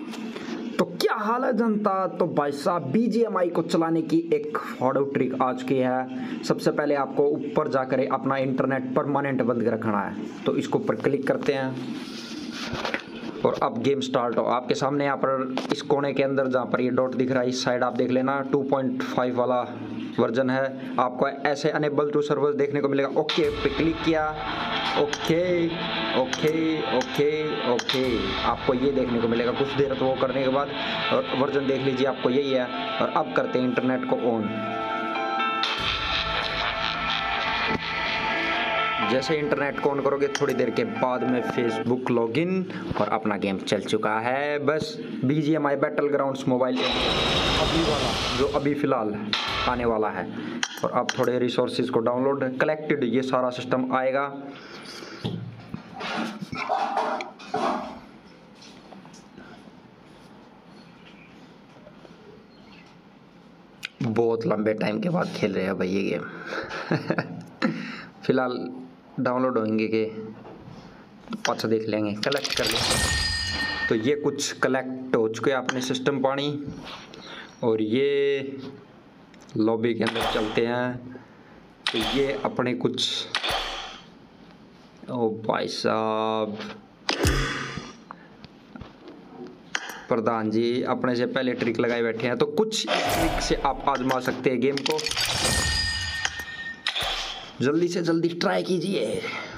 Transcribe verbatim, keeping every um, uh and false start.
तो क्या हाल है जनता। तो भाई साहब बी जी एम आई को चलाने की एक फॉडो ट्रिक आ चुकी है। सबसे पहले आपको ऊपर जाकर अपना इंटरनेट परमानेंट बंद रखना है। तो इसको ऊपर क्लिक करते हैं और अब गेम स्टार्ट हो। आपके सामने यहाँ पर इस कोने के अंदर जहाँ पर ये डॉट दिख रहा है इस साइड आप देख लेना टू पॉइंट फाइव वाला वर्जन है। आपको ऐसे अनेबल टू सर्वर देखने को मिलेगा। ओके पे क्लिक किया। ओके ओके ओके ओके आपको ये देखने को मिलेगा कुछ देर तो वो करने के बाद और वर्जन देख लीजिए आपको यही है। और अब करते हैं इंटरनेट को ऑन। जैसे इंटरनेट को ऑन करोगे थोड़ी देर के बाद में फेसबुक लॉगिन और अपना गेम चल चुका है। बस B G M I battlegrounds mobile अभी वाला जो अभी फ़िलहाल आने वाला है। और अब थोड़े रिसोर्सेज को डाउनलोड कलेक्टेड ये सारा सिस्टम आएगा। बहुत लंबे टाइम के बाद खेल रहे हैं भाई ये गेम। फिलहाल डाउनलोड होंगे के पाछा देख लेंगे कलेक्ट कर लेंगे। तो ये कुछ कलेक्ट हो चुके हैं अपने सिस्टम पानी और ये लॉबी के अंदर चलते हैं। तो ये अपने कुछ ओ भाई साहब प्रधान जी अपने से पहले ट्रिक लगाए बैठे हैं। तो कुछ ट्रिक से आप आजमा सकते हैं गेम को। जल्दी से जल्दी ट्राई कीजिए।